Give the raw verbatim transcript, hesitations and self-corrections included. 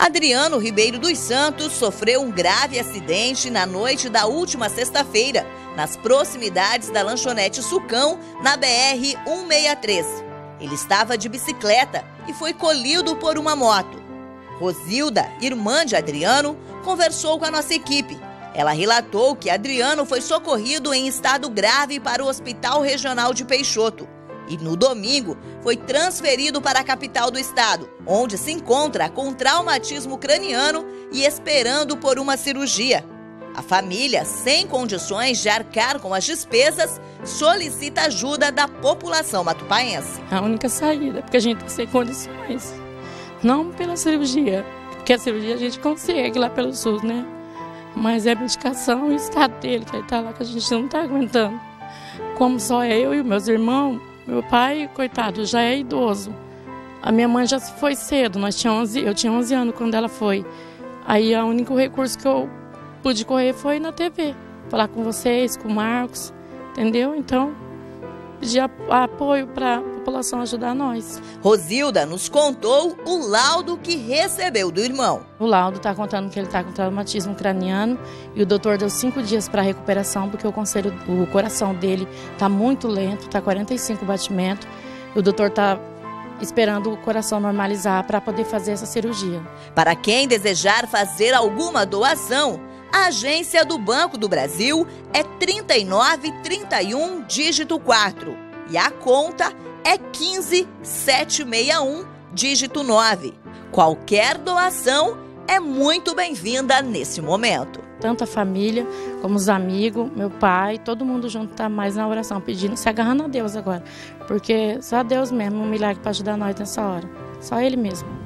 Adriano Ribeiro dos Santos sofreu um grave acidente na noite da última sexta-feira, nas proximidades da lanchonete Sucão, na B R cento e sessenta e três. Ele estava de bicicleta e foi colido por uma moto. Rosilda, irmã de Adriano, conversou com a nossa equipe. Ela relatou que Adriano foi socorrido em estado grave para o Hospital Regional de Peixoto e, no domingo, foi transferido para a capital do estado, onde se encontra com traumatismo craniano e esperando por uma cirurgia. A família, sem condições de arcar com as despesas, solicita ajuda da população matupaense. A única saída, porque a gente está sem condições. Não pela cirurgia, porque a cirurgia a gente consegue lá pelo SUS, né? Mas é a medicação e o estado dele, que ele está lá, que a gente não está aguentando. Como só eu e meus irmãos, meu pai, coitado, já é idoso. A minha mãe já foi cedo, nós tinha onze, eu tinha onze anos quando ela foi. Aí o único recurso que eu pude correr foi na T V, falar com vocês, com o Marcos, entendeu? Então, pedir apoio para a população ajudar nós. Rosilda nos contou o laudo que recebeu do irmão. O laudo está contando que ele está com traumatismo craniano e o doutor deu cinco dias para recuperação, porque o, conselho, o coração dele está muito lento, está quarenta e cinco batimentos, e o doutor está esperando o coração normalizar para poder fazer essa cirurgia. Para quem desejar fazer alguma doação, a agência do Banco do Brasil é trinta e nove, trinta e um, dígito quatro e a conta é quinze, setecentos e sessenta e um, dígito nove. Qualquer doação é muito bem-vinda nesse momento. Tanto a família como os amigos, meu pai, todo mundo junto está mais na oração, pedindo, se agarrando a Deus agora, porque só Deus mesmo, um milagre para ajudar nós nessa hora, só Ele mesmo.